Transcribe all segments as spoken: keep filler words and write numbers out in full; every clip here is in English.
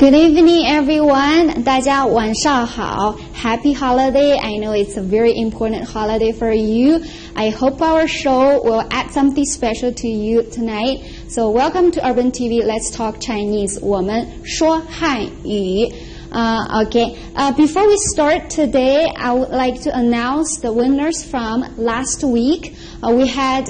Good evening, everyone. 大家晚上好. Happy holiday. I know it's a very important holiday for you. I hope our show will add something special to you tonight. So welcome to Urban T V. Let's talk Chinese. 我们说汉语. Uh, okay. Uh, before we start today, I would like to announce the winners from last week. Uh, we had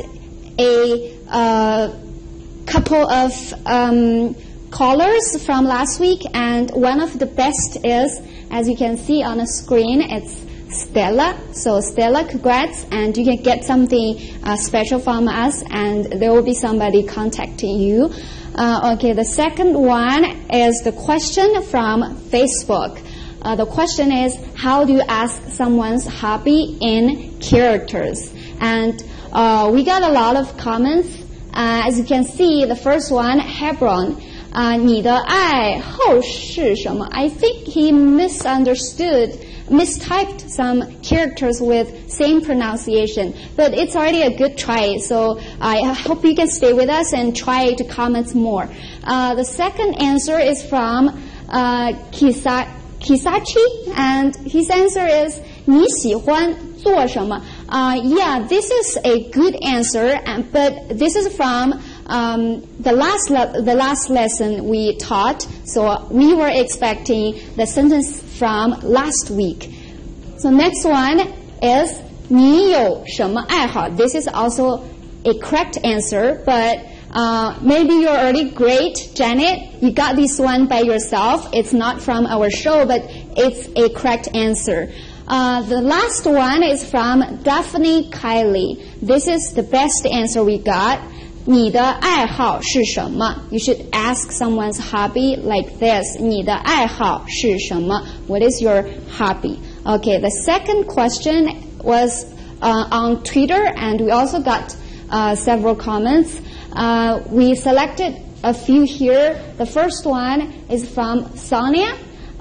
a uh, couple of um, callers from last week, and one of the best is, as you can see on the screen, it's Stella. So Stella, congrats, and you can get something uh, special from us, and there will be somebody contacting you. Uh, okay, the second one is the question from Facebook. Uh, the question is, how do you ask someone's hobby in characters? And uh, we got a lot of comments. Uh, as you can see, the first one, Hebron. Uh, 你的爱好是什么? I think he misunderstood, mistyped some characters with same pronunciation, but it's already a good try, so I hope you can stay with us and try to comment more. Uh, the second answer is from uh, Kisa, Kisachi, and his answer is 你喜欢做什么? Uh, yeah, this is a good answer, and, but this is from um, the last le- the last lesson we taught, so we were expecting the sentence from last week. So next one is 你有什么爱好? This is also a correct answer, but uh, maybe you're already great, Janet. You got this one by yourself. It's not from our show, but it's a correct answer. Uh, the last one is from Daphne Kylie. This is the best answer we got. 你的爱好是什么? You should ask someone's hobby like this. 你的爱好是什么? What is your hobby? Okay, the second question was uh, on Twitter, and we also got uh, several comments. Uh, we selected a few here. The first one is from Sonia.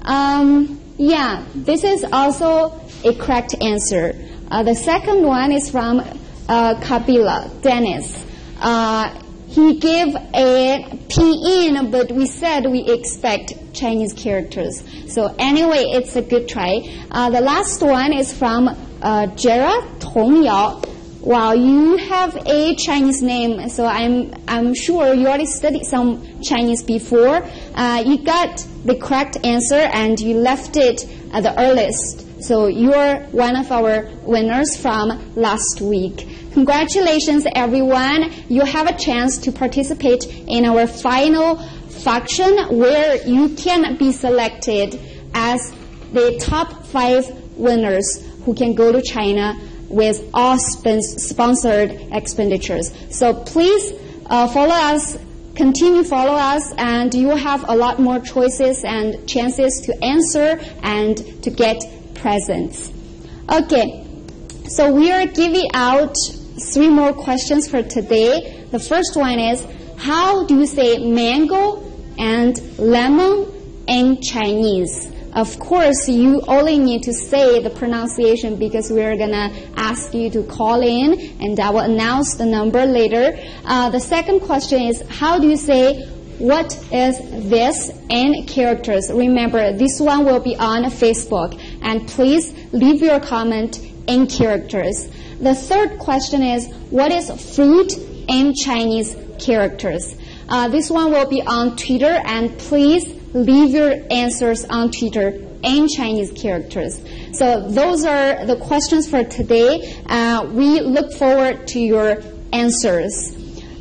Um, yeah, this is also a correct answer. Uh, the second one is from uh, Kabila, Dennis. Uh, he gave a pinyin, but we said we expect Chinese characters. So anyway, it's a good try. Uh, the last one is from uh, Jera Tongyao. Wow, you have a Chinese name, so I'm I'm sure you already studied some Chinese before. Uh, you got the correct answer and you left it at the earliest. So you're one of our winners from last week. Congratulations, everyone. You have a chance to participate in our final function where you can be selected as the top five winners who can go to China with all sponsored expenditures. So please uh, follow us, continue follow us, and you will have a lot more choices and chances to answer and to get presents. Okay, so we are giving out three more questions for today. The first one is, how do you say mango and lemon in Chinese? Of course, you only need to say the pronunciation because we're going to ask you to call in, and I will announce the number later. Uh, the second question is, how do you say what is this in characters? Remember, this one will be on Facebook, and please leave your comment in characters. The third question is, what is fruit in Chinese characters? Uh, this one will be on Twitter, and please leave your answers on Twitter in Chinese characters. So those are the questions for today. Uh, we look forward to your answers.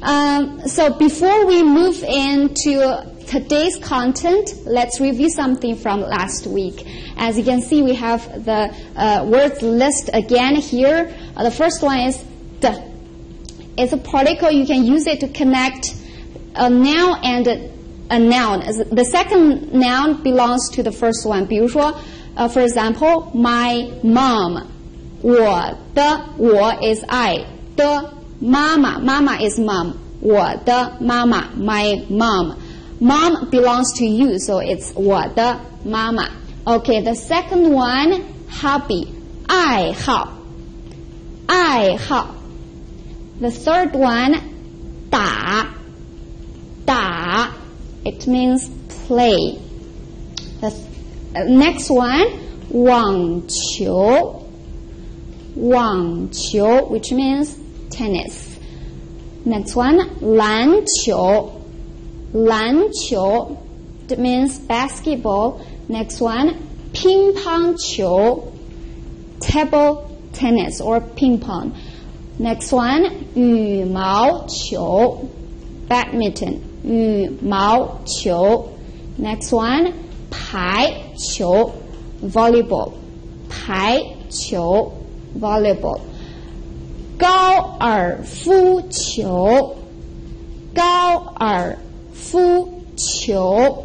Um, so before we move into today's content, let's review something from last week. As you can see, we have the uh, words list again here. Uh, the first one is the. It's a particle. You can use it to connect a noun and a a noun. The second noun belongs to the first one. 比如说, uh, for example, my mom. 我的, 我 is I. 的妈妈, mama is mom. 我的妈妈, my mom. Mom belongs to you, so it's 我的妈妈. Okay, the second one, hobby. 爱好. 爱好. The third one, 打. 打. It means play. The th- next one, 网球. 网球, which means tennis. Next one, 篮球. 篮球, that means basketball. Next one, 乒乓球. Table tennis or ping pong. Next one, 羽毛球. Badminton. 羽毛球. Next one, 排球. Volleyball. 排球. Volleyball. 高尔夫球. 高尔夫球.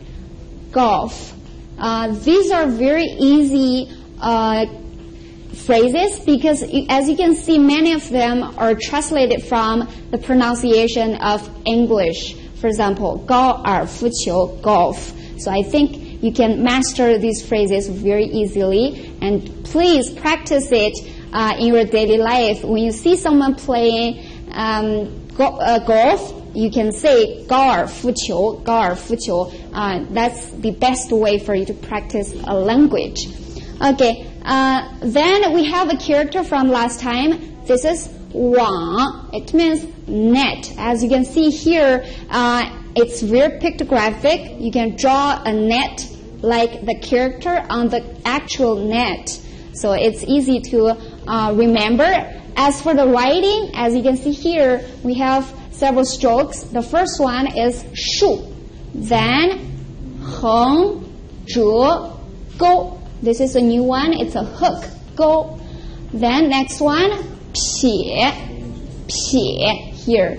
Golf. Uh, these are very easy uh, phrases because as you can see, many of them are translated from the pronunciation of English. For example, 高尔夫球, golf. So I think you can master these phrases very easily, and please practice it uh, in your daily life. When you see someone playing um, go, uh, golf, you can say 高尔夫球, 高尔夫球. Uh, that's the best way for you to practice a language. Okay, uh, then we have a character from last time. This is 网. It means net. As you can see here, uh, it's very pictographic. You can draw a net like the character on the actual net. So it's easy to uh, remember. As for the writing, as you can see here, we have several strokes. The first one is 竖, then 横, 折, 钩. This is a new one. It's a hook, 钩. Then next one, 撇, 撇 here.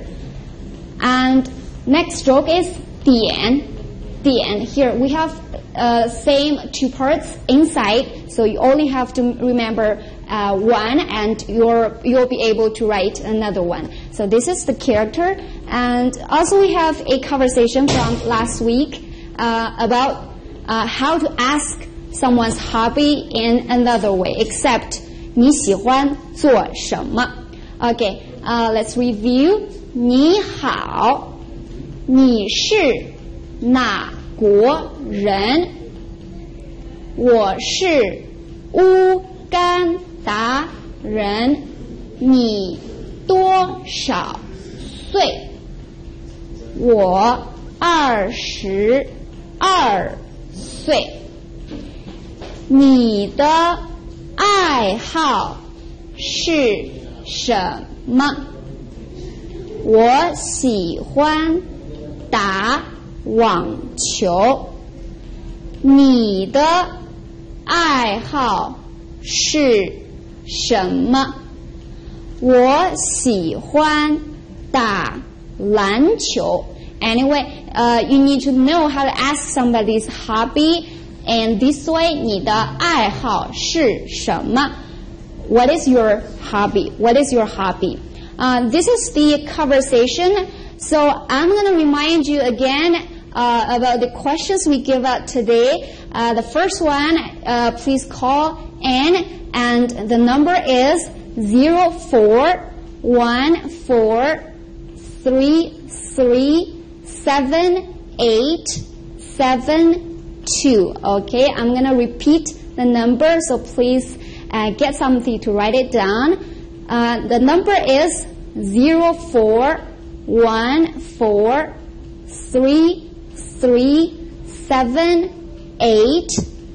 And next stroke is 点, 点. Here we have uh, same two parts inside, so you only have to remember uh, one, and you're, you'll be able to write another one. So this is the character. And also we have a conversation from last week uh, about uh, how to ask someone's hobby in another way, except 你喜欢做什么? Okay, uh, let's review. 你好，你是哪国人？我是乌干达人。你多少岁？我二十二岁。你的爱好是什么？我喜欢打网球。你的爱好是什么？我喜欢打篮球。Anyway, uh, you need to know how to ask somebody's hobby. And this way, 你的爱好是什么? What is your hobby? What is your hobby? Uh, this is the conversation. So I'm going to remind you again uh, about the questions we give out today. Uh, the first one, uh, please call in, and the number is zero four one four three three seven eight seven two. Okay, I'm going to repeat the number, so please uh, get something to write it down. Uh, the number is zero four one four three three seven eight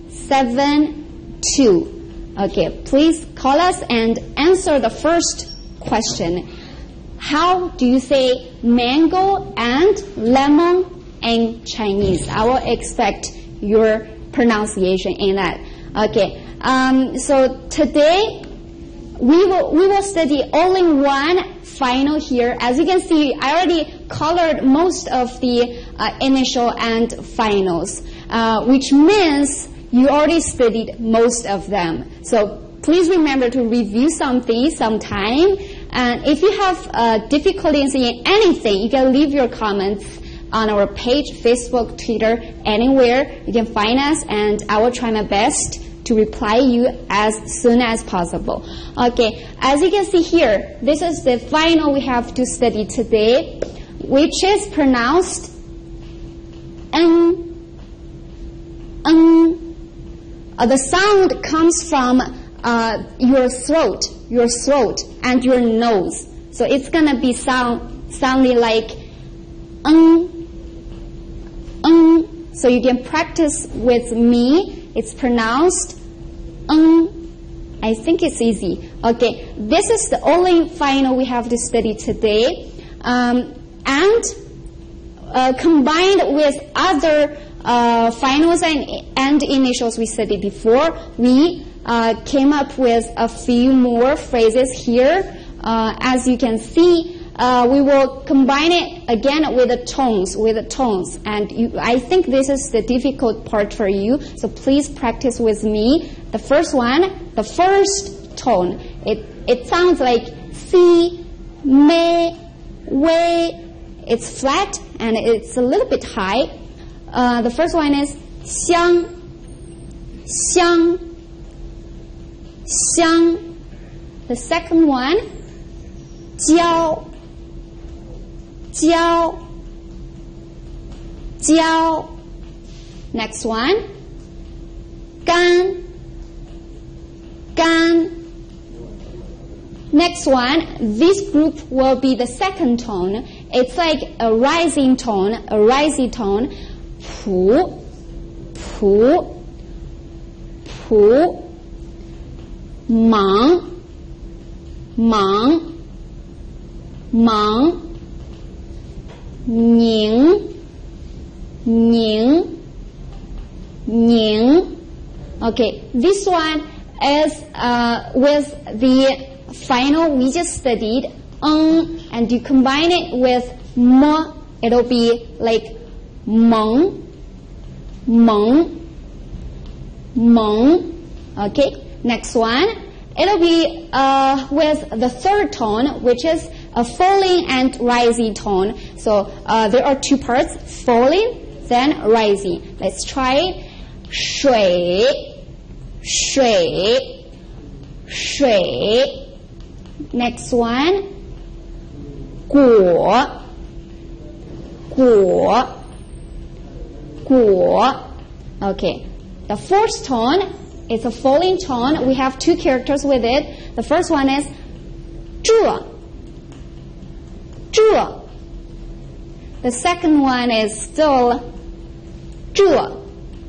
seven two. Okay, please call us and answer the first question. How do you say mango and lemon in Chinese? I will expect your pronunciation in that. Okay, um, so today we will we will study only one final here. As you can see, I already colored most of the uh, initial and finals, uh, which means you already studied most of them. So please remember to review something sometime. And if you have uh, difficulties in anything, you can leave your comments on our page, Facebook, Twitter, anywhere. You can find us, and I will try my best to reply you as soon as possible. Okay, as you can see here, this is the final we have to study today, which is pronounced N, ng. Uh, the sound comes from uh, your throat, your throat and your nose. So it's gonna be sound sounding like ng, ng. So you can practice with me. It's pronounced ng. I think it's easy. Okay, this is the only final we have to study today. Um, and uh, combined with other uh, finals and, and initials we studied before, we uh, came up with a few more phrases here. Uh, as you can see, uh, we will combine it again with the tones, with the tones. And you, I think this is the difficult part for you, so please practice with me. The first one, the first tone, it, it sounds like si, me, we. It's flat and it's a little bit high. Uh, the first one is xiang, xiang, xiang. The second one, jiao, jiao, jiao. Next one, gan, gan. Next one, this group will be the second tone. It's like a rising tone, a rising tone. Pu, pu, pu. Mang, mang, mang. Ning, ning, ning. Okay, this one is uh, with the final we just studied, ng, and you combine it with m, it'll be like meng, meng, meng. Okay, next one, it'll be uh, with the third tone, which is a falling and rising tone. So uh, there are two parts, falling, then rising. Let's try it. Shui, shui, shui. Next one, guo, guo, guo. Okay, the fourth tone is a falling tone. We have two characters with it. The first one is zhe, zhe. The second one is still zhe,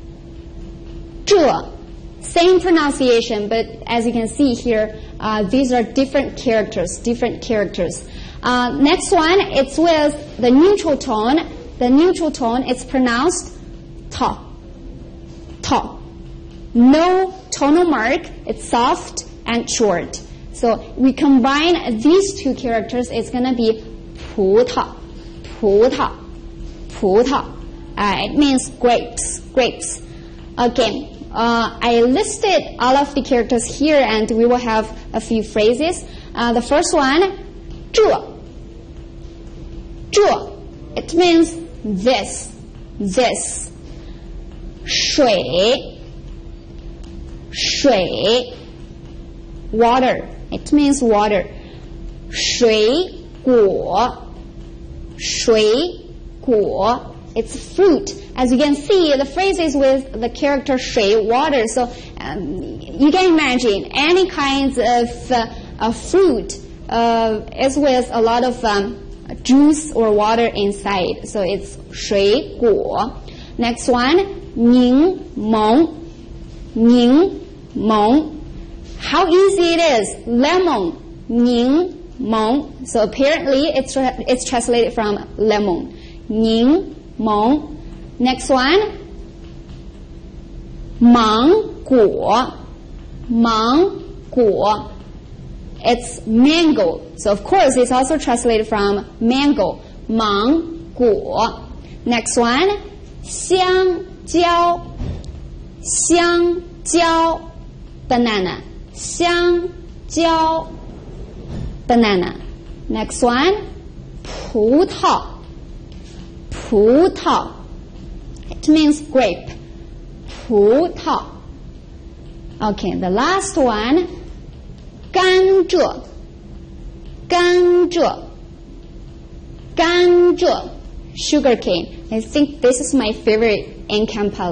zhe. Same pronunciation, but as you can see here, uh, these are different characters, different characters. Uh, next one, it's with the neutral tone. The neutral tone, it's pronounced ta, ta. No tonal mark, it's soft and short. So we combine these two characters, it's going to be pu ta, pu ta, pu ta. Uh, it means grapes, grapes. Okay. Uh, I listed all of the characters here, and we will have a few phrases. Uh, the first one, zhe, zhe. It means this, this. Shui, shui. Water. It means water. Shui guo, shui guo. It's fruit. As you can see, the phrase is with the character shui, water. So um, you can imagine any kinds of uh, uh, fruit uh, is with a lot of um, juice or water inside. So it's shui guo. Next one, ning meng, ning meng. How easy it is. Lemon, ning meng. So apparently it's tra- it's translated from lemon. Ning meng. Next one, mang guo, mang guo. It's mango. So of course it's also translated from mango, mang guo. Next one, xiang jiao, xiang jiao, banana, xiang jiao, banana. Next one, 葡萄, 葡萄. It means grape. 葡萄. Okay, the last one, 甘蔗, 甘蔗, 甘蔗, sugar cane. I think this is my favorite in Kampala.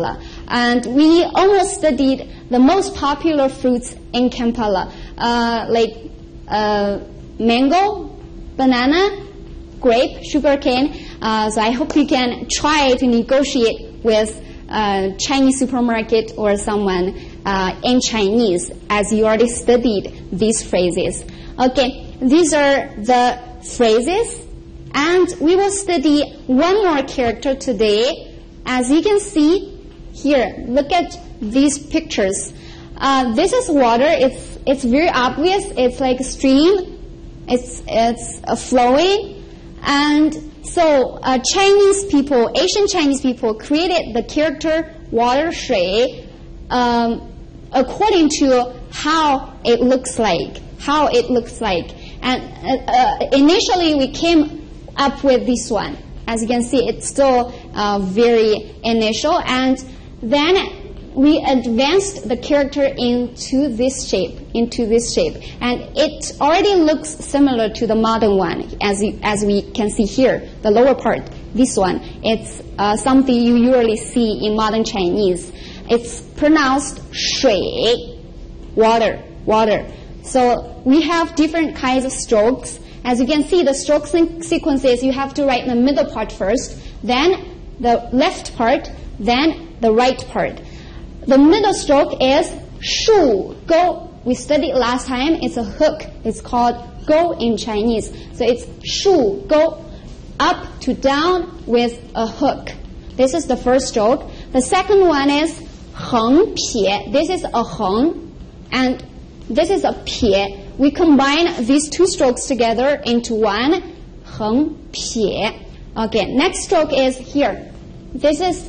And we almost studied the most popular fruits in Kampala, uh, like uh, mango, banana, grape, sugarcane. Uh, so I hope you can try to negotiate with a Chinese supermarket or someone uh, in Chinese, as you already studied these phrases. Okay, these are the phrases, and we will study one more character today. As you can see here, look at these pictures. Uh, this is water. It's it's very obvious. It's like a stream. It's it's uh, flowing, and so uh, Chinese people, Asian Chinese people, created the character water shui um, according to how it looks like. How it looks like, and uh, uh, initially we came up with this one. As you can see, it's still uh, very initial, and then we advanced the character into this shape, into this shape, and it already looks similar to the modern one, as you, as we can see here, the lower part, this one. It's uh, something you usually see in modern Chinese. It's pronounced shui, water, water. So we have different kinds of strokes. As you can see, the stroke sequences, you have to write the middle part first, then the left part, then the right part. The middle stroke is shu, go. We studied last time. It's a hook. It's called go in Chinese. So it's shu, go, up to down with a hook. This is the first stroke. The second one is heng pie. This is a heng, and this is a pie. We combine these two strokes together into one, heng pie. Okay, next stroke is here. This is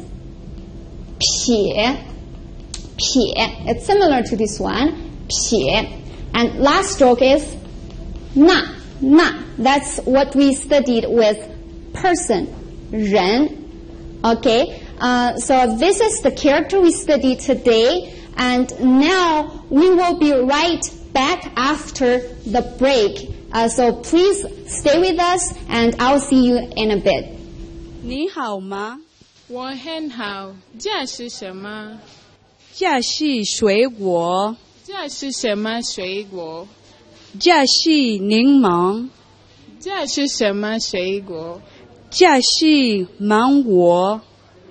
pie, pie. It's similar to this one, pie. And last stroke is na, na. That's what we studied with person, ren. Okay, uh, so this is the character we studied today. And now we will be right back after the break. Uh, so please stay with us, and I'll see you in a bit. 你好吗？ 我很好。这是什么？ 这是水果。 这是什么水果？ 这是柠檬。 这是什么水果？ 这是芒果。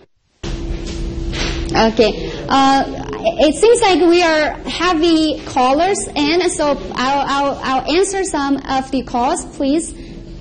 Okay. Uh, it seems like we are heavy callers in, so I'll, I'll, I'll answer some of the calls, please.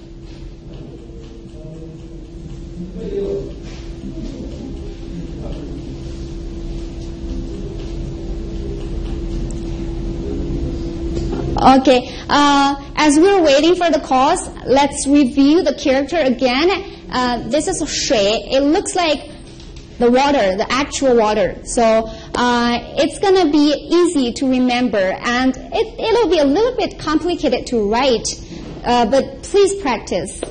Okay, uh, as we're waiting for the calls, let's review the character again. Uh, this is shui. It looks like the water, the actual water. So uh, it's going to be easy to remember, and it, it'll be a little bit complicated to write, uh, but please practice.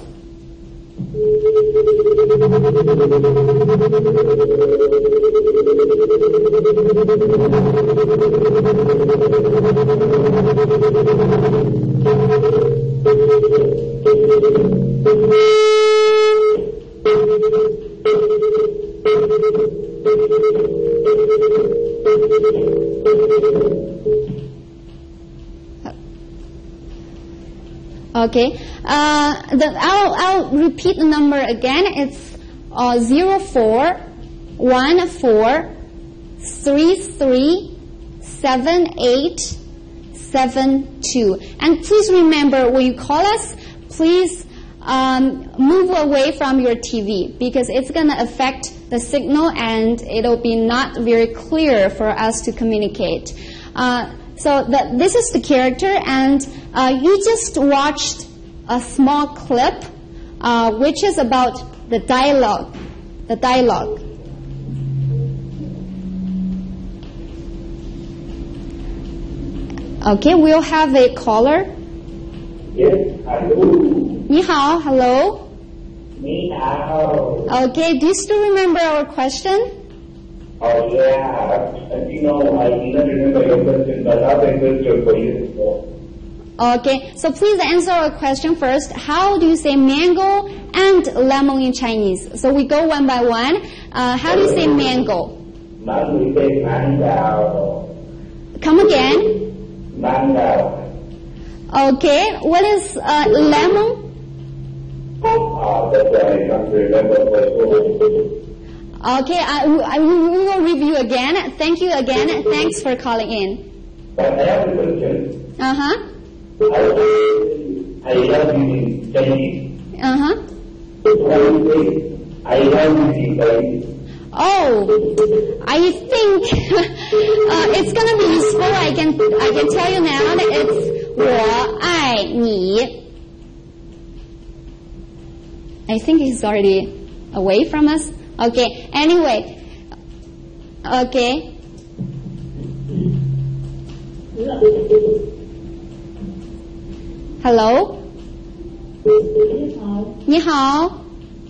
Okay, uh, the, I'll, I'll repeat the number again. It's uh, zero four one four three three seven eight seven two. And please remember, when you call us, please um, move away from your T V, because it's going to affect the signal and it'll be not very clear for us to communicate. Uh, so the, this is the character, and uh, you just watched a small clip uh, which is about the dialogue. The dialogue. Okay, we'll have a caller. Yes, hello. 你好, hello. 你好. Okay, do you still remember our question? Oh yeah, you know, I didn't remember your question, but I have a question for you. Okay, so please answer our question first. How do you say mango and lemon in Chinese? So we go one by one. Uh, how do you say mango? Mom, we say mango. Come again. Mango. Okay, what is uh, lemon? Ah, that's why I can't remember what it was. Okay, I, I, we will review again. Thank you again. Thanks for calling in. But I have a question. Uh-huh. I, I love you in Chinese. Uh-huh. I say, I love you in Chinese. Oh, I think uh, it's gonna be useful. I can I can tell you now that it's 我爱你. I think he's already away from us. Okay. Anyway. Okay. Hello. 你好。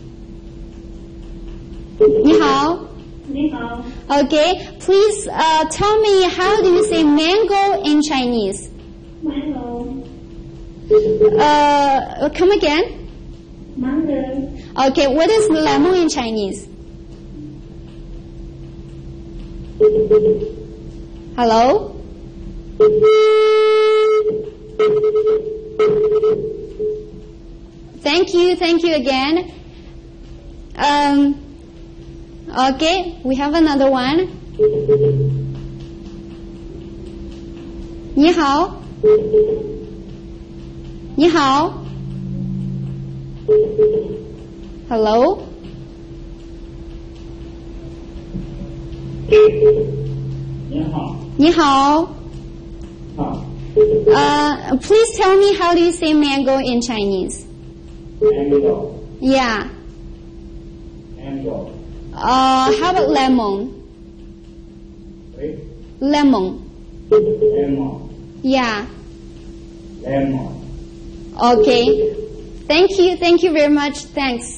你好。 你好。 Okay, please uh, tell me how do you say mango in Chinese? Mango. Uh, come again? Mango. Okay, what is lemon in Chinese? Hello? Thank you, thank you again. Um, okay, we have another one. 你好。你好。Hello? 你好。 你好。 好。 Uh, please tell me how do you say mango in Chinese? Mango. Yeah. Mango. Uh, how about lemon? Wait. Lemon. Lemon. Yeah. Lemon. Okay. Thank you. Thank you very much. Thanks.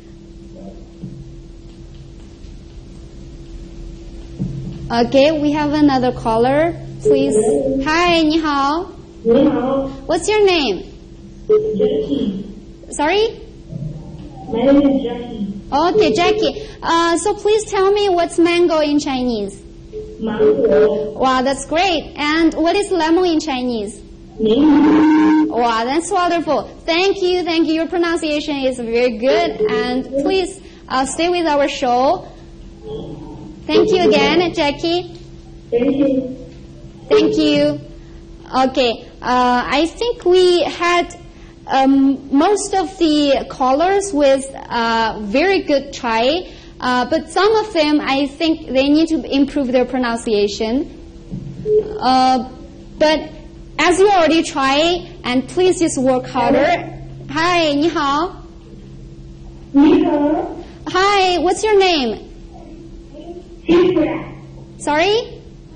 Okay, we have another caller. Please. Hi, 你好. 你好。 What's your name? Jackie. Sorry? My name is Jackie. Okay, Jackie. Uh, so please tell me what's mango in Chinese? Mango. Wow, that's great. And what is lemon in Chinese? 柠檬. Wow, that's wonderful. Thank you, thank you. Your pronunciation is very good. And please uh, stay with our show. Thank you again, Jackie. Thank you. Thank you. Okay, uh, I think we had um, most of the callers with uh, very good try, uh, but some of them I think they need to improve their pronunciation. Uh, but as you already try, and please just work harder. Hi, 你好. 你好。 Hi, what's your name? 谢谢。 Sorry?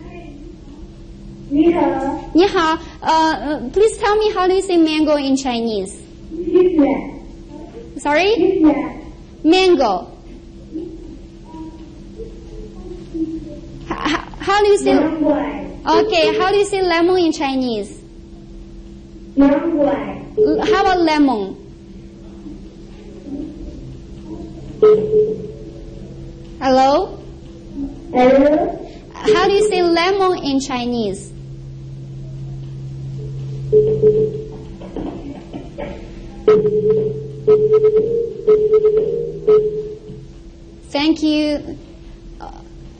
你好。 你好. Uh, uh, please tell me how do you say mango in Chinese? 谢谢。 Sorry? 谢谢。 Mango. How, how do you say? 难怪。 Okay, how do you say lemon in Chinese? 难怪。 L- How about lemon? Hello? Hello. How do you say lemon in Chinese? Thank you. Uh,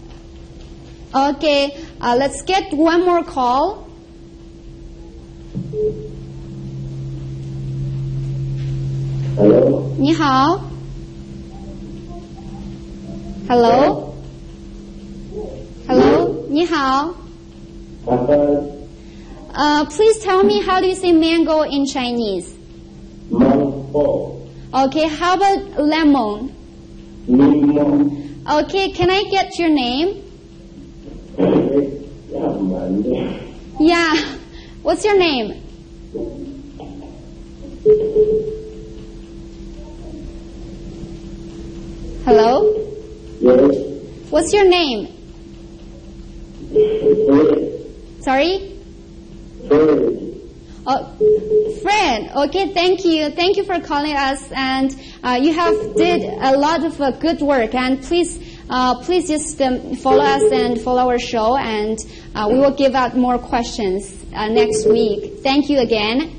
Okay, uh, let's get one more call. Hello. 你好. Hello? Hello? 你好. Papa. Uh, please tell me how do you say mango in Chinese? Mango. Okay, how about lemon? Lemon. Okay, can I get your name? Lemon. Yeah. What's your name? Hello? Yes. What's your name? Fred. Sorry? Fred. Oh, Fred. Okay, thank you. Thank you for calling us, and uh, you have did a lot of uh, good work. And please uh, please just um, follow us and follow our show, and uh, we will give out more questions uh, next week. Thank you again.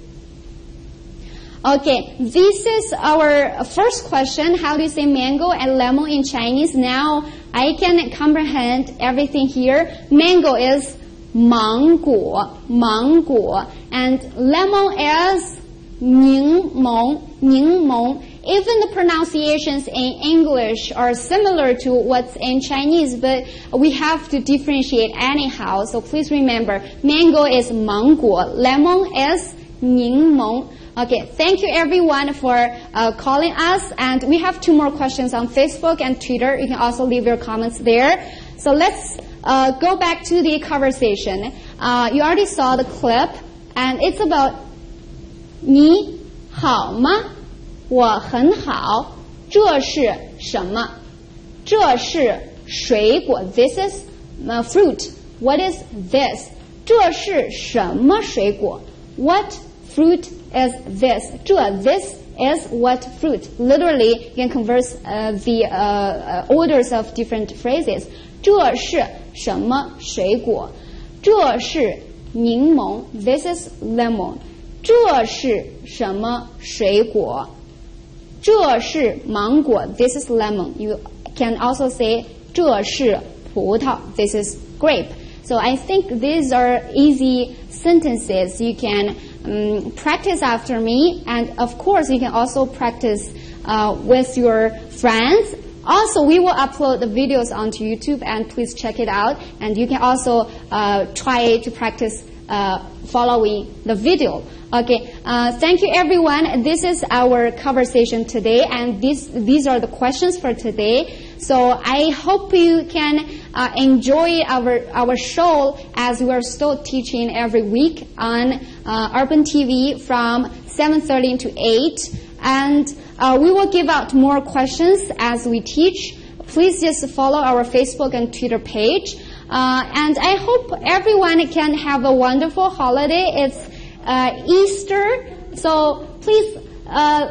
Okay, this is our first question. How do you say mango and lemon in Chinese? Now I can comprehend everything here. Mango is 芒果,芒果, and lemon is 柠檬,柠檬. Even the pronunciations in English are similar to what's in Chinese, but we have to differentiate anyhow. So please remember, mango is 芒果, lemon is 柠檬. Okay, thank you everyone for uh, calling us, and we have two more questions on Facebook and Twitter. You can also leave your comments there. So let's uh, go back to the conversation. Uh, you already saw the clip, and it's about 你好吗? 我很好. 这是什么? 这是水果. This is uh, fruit. What is this? 这是什么水果? What fruit is this? 这 this is what fruit? Literally, you can convert uh, the uh, uh, orders of different phrases. 这是什么水果? 这是柠檬. This is lemon. 这是什么水果? 这是芒果. This is lemon. You can also say 这是葡萄. This is grape. So I think these are easy sentences you can um, practice after me, and of course you can also practice uh, with your friends. Also, we will upload the videos onto YouTube, and please check it out. And you can also uh, try to practice uh, following the video. Okay, uh, thank you everyone. This is our conversation today, and this, these are the questions for today. So I hope you can uh, enjoy our our show, as we are still teaching every week on uh, Urban T V from seven thirty to eight. And uh, we will give out more questions as we teach. Please just follow our Facebook and Twitter page. Uh, and I hope everyone can have a wonderful holiday. It's uh, Easter, so please, uh,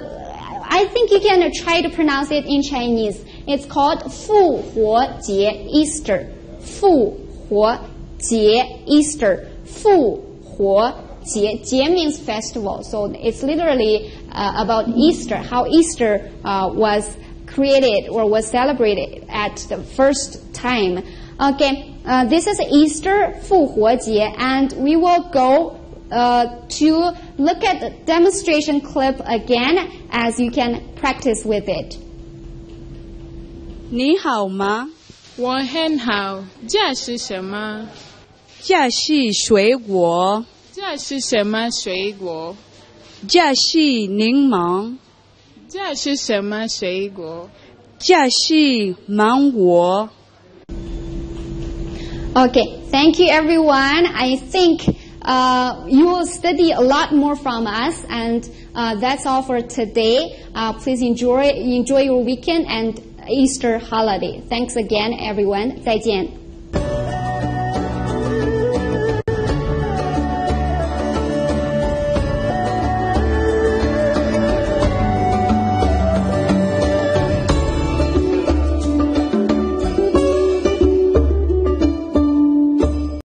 I think you can try to pronounce it in Chinese. It's called 复活节 Easter. 复活节 Easter. 复活节 节 means festival, so it's literally uh, about Easter, how Easter uh, was created or was celebrated at the first time. Okay, uh, this is Easter 复活节, and we will go uh, to look at the demonstration clip again, as you can practice with it. 你好吗? 我很好。这是什么？ 这是水果。 这是什么水果？ 这是柠檬。 这是什么水果？ 这是芒果。 Okay, thank you everyone. I think uh, you will study a lot more from us, and uh, that's all for today. Uh, please enjoy enjoy your weekend and Easter holiday. Thanks again, everyone. 再见。